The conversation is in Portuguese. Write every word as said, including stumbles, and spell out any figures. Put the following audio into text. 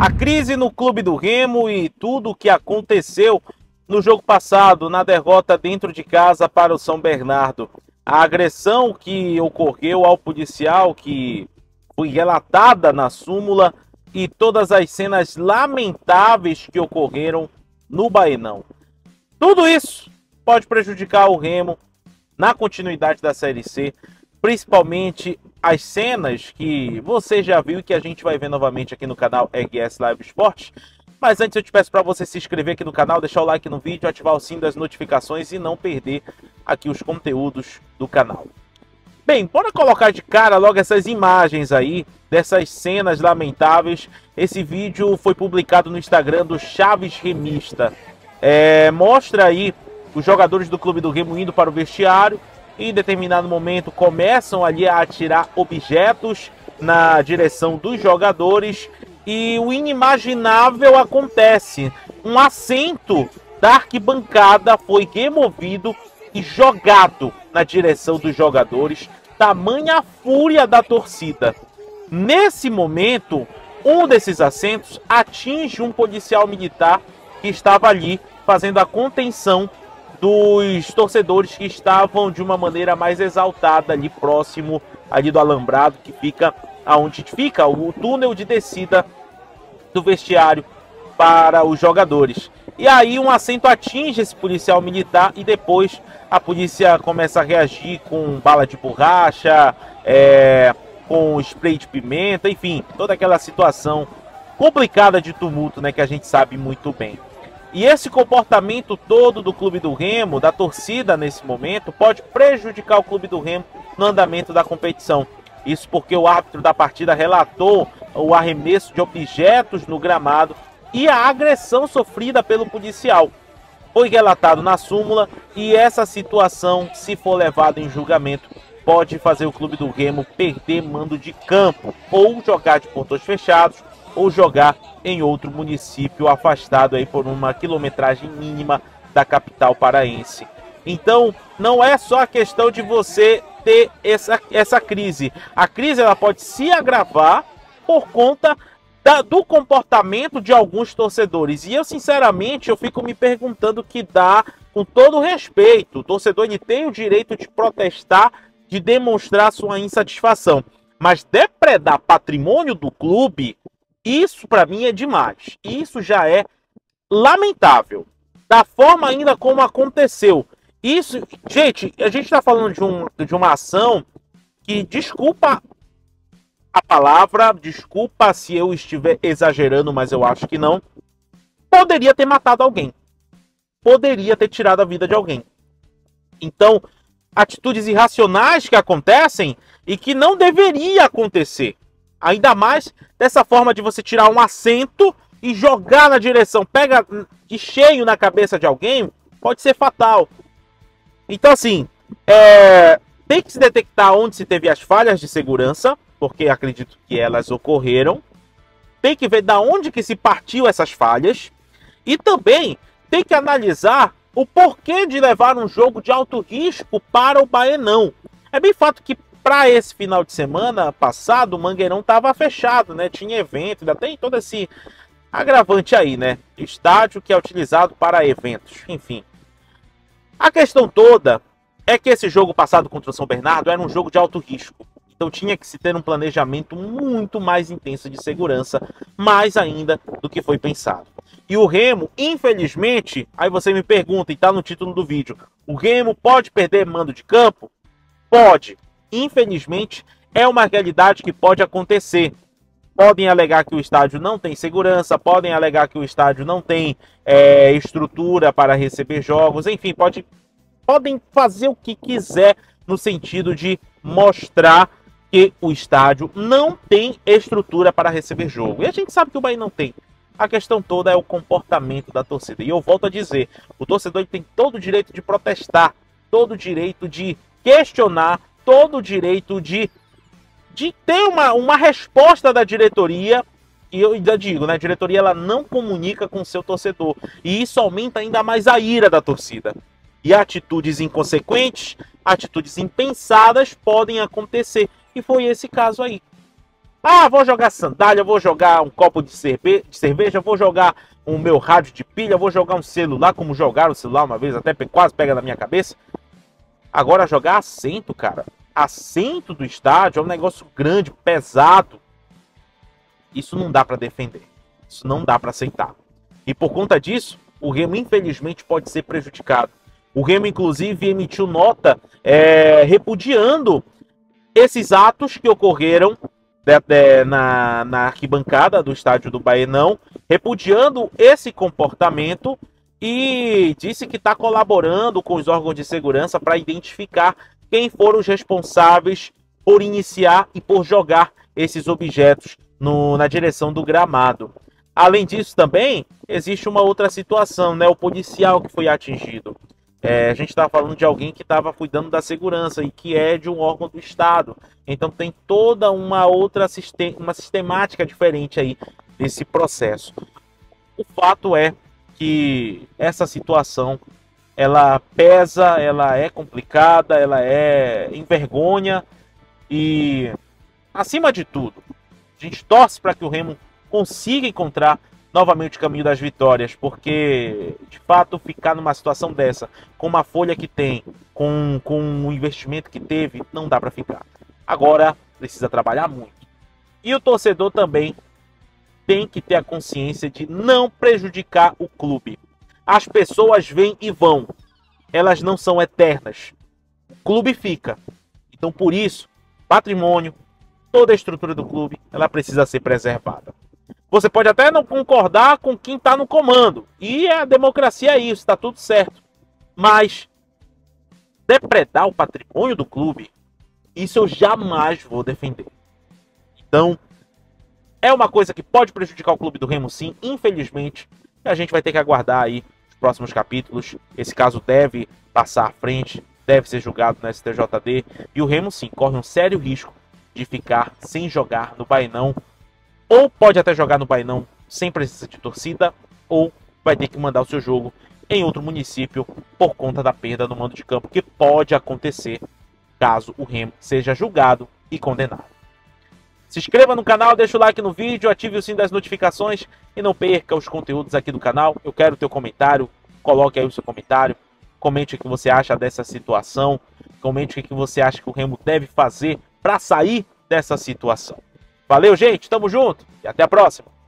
A crise no clube do Remo e tudo o que aconteceu no jogo passado, na derrota dentro de casa para o São Bernardo. A agressão que ocorreu ao policial, que foi relatada na súmula, e todas as cenas lamentáveis que ocorreram no Baenão. Tudo isso pode prejudicar o Remo na continuidade da Série C, principalmente as cenas que você já viu e que a gente vai ver novamente aqui no canal R S Live Esporte. Mas antes eu te peço para você se inscrever aqui no canal, deixar o like no vídeo, ativar o sino das notificações e não perder aqui os conteúdos do canal. Bem, bora colocar de cara logo essas imagens aí, dessas cenas lamentáveis. Esse vídeo foi publicado no Instagram do Chaves Remista. É, mostra aí os jogadores do clube do Remo indo para o vestiário e em determinado momento começam ali a atirar objetos na direção dos jogadores e o inimaginável acontece. Um assento da arquibancada foi removido e jogado na direção dos jogadores, tamanha a fúria da torcida. Nesse momento, um desses assentos atinge um policial militar que estava ali fazendo a contenção dos torcedores que estavam de uma maneira mais exaltada ali próximo ali do alambrado que fica aonde fica o túnel de descida do vestiário para os jogadores. E aí um assento atinge esse policial militar e depois a polícia começa a reagir com bala de borracha, é, com spray de pimenta, enfim, toda aquela situação complicada de tumulto, né, que a gente sabe muito bem. E esse comportamento todo do clube do Remo, da torcida nesse momento, pode prejudicar o clube do Remo no andamento da competição. Isso porque o árbitro da partida relatou o arremesso de objetos no gramado e a agressão sofrida pelo policial. Foi relatado na súmula e essa situação, se for levada em julgamento, pode fazer o clube do Remo perder mando de campo, ou jogar de portões fechados, ou jogar em outro município afastado aí por uma quilometragem mínima da capital paraense. Então, não é só a questão de você ter essa, essa crise. A crise ela pode se agravar por conta da, do comportamento de alguns torcedores. E eu, sinceramente, eu fico me perguntando o que dá, com todo respeito. O torcedor ele tem o direito de protestar, de demonstrar sua insatisfação. Mas depredar patrimônio do clube, isso para mim é demais. Isso já é lamentável. Da forma ainda como aconteceu. Isso, gente, a gente está falando de, um, de uma ação que, desculpa a palavra, desculpa se eu estiver exagerando, mas eu acho que não, poderia ter matado alguém. Poderia ter tirado a vida de alguém. Então, atitudes irracionais que acontecem e que não deveria acontecer. Ainda mais dessa forma de você tirar um assento e jogar na direção, pega de cheio na cabeça de alguém, pode ser fatal. Então, assim, é, tem que se detectar onde se teve as falhas de segurança, porque acredito que elas ocorreram. Tem que ver da onde que se partiu essas falhas. E também tem que analisar o porquê de levar um jogo de alto risco para o Baenão. É bem fato que para esse final de semana passado, o Mangueirão estava fechado, né? Tinha evento, ainda tem todo esse agravante aí, né? Estádio que é utilizado para eventos, enfim. A questão toda é que esse jogo passado contra o São Bernardo era um jogo de alto risco. Então tinha que se ter um planejamento muito mais intenso de segurança, mais ainda do que foi pensado. E o Remo, infelizmente, aí você me pergunta, e está no título do vídeo, o Remo pode perder mando de campo? Pode. Infelizmente, é uma realidade que pode acontecer. Podem alegar que o estádio não tem segurança, podem alegar que o estádio não tem é, estrutura para receber jogos, enfim, pode, podem fazer o que quiser no sentido de mostrar que o estádio não tem estrutura para receber jogo. E a gente sabe que o Bahia não tem. A questão toda é o comportamento da torcida. E eu volto a dizer, o torcedor tem todo o direito de protestar, todo o direito de questionar, todo o direito de, de ter uma, uma resposta da diretoria. E eu ainda digo, né, a diretoria ela não comunica com o seu torcedor. E isso aumenta ainda mais a ira da torcida. E atitudes inconsequentes, atitudes impensadas podem acontecer. E foi esse caso aí. Ah, vou jogar sandália, vou jogar um copo de, cerve de cerveja, vou jogar o meu rádio de pilha, vou jogar um celular, como jogaram o celular uma vez, até quase pega na minha cabeça. Agora jogar assento, cara. Assento do estádio é um negócio grande, pesado. Isso não dá para defender. Isso não dá para aceitar. E por conta disso, o Remo infelizmente pode ser prejudicado. O Remo inclusive emitiu nota é, repudiando esses atos que ocorreram de, de, na, na arquibancada do estádio do Baenão, repudiando esse comportamento e disse que está colaborando com os órgãos de segurança para identificar quem foram os responsáveis por iniciar e por jogar esses objetos no, na direção do gramado. Além disso também, existe uma outra situação, né? O policial que foi atingido. É, a gente está falando de alguém que estava cuidando da segurança e que é de um órgão do Estado. Então tem toda uma outra sistem uma sistemática diferente aí desse processo. O fato é que essa situação ela pesa, ela é complicada, ela é envergonha e, acima de tudo, a gente torce para que o Remo consiga encontrar novamente o caminho das vitórias, porque, de fato, ficar numa situação dessa, com uma folha que tem, com, com o investimento que teve, não dá para ficar. Agora, precisa trabalhar muito. E o torcedor também tem que ter a consciência de não prejudicar o clube. As pessoas vêm e vão. Elas não são eternas. O clube fica. Então, por isso, patrimônio, toda a estrutura do clube, ela precisa ser preservada. Você pode até não concordar com quem está no comando. E a democracia é isso, está tudo certo. Mas depredar o patrimônio do clube, isso eu jamais vou defender. Então, é uma coisa que pode prejudicar o clube do Remo, sim, infelizmente. E a gente vai ter que aguardar aí os próximos capítulos. Esse caso deve passar à frente, deve ser julgado no S T J D. E o Remo, sim, corre um sério risco de ficar sem jogar no Baenão. Ou pode até jogar no Baenão sem presença de torcida, ou vai ter que mandar o seu jogo em outro município por conta da perda no mando de campo, que pode acontecer caso o Remo seja julgado e condenado. Se inscreva no canal, deixa o like no vídeo, ative o sininho das notificações e não perca os conteúdos aqui do canal. Eu quero o teu comentário, coloque aí o seu comentário, comente o que você acha dessa situação, comente o que você acha que o Remo deve fazer para sair dessa situação. Valeu, gente, tamo junto e até a próxima!